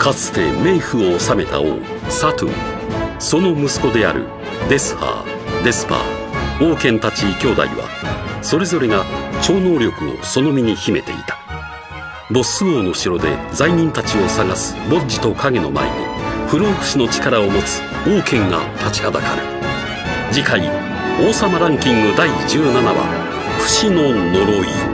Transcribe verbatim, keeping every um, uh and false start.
かつて冥府を治めた王サトゥン、その息子であるデスハー、デスパー、王権たち兄弟はそれぞれが超能力をその身に秘めていた。ボッス王の城で罪人たちを探すボッジと影の前に不老不死の力を持つ王権が立ちはだかる。次回「王様ランキングだいじゅうななわ不死の呪い」。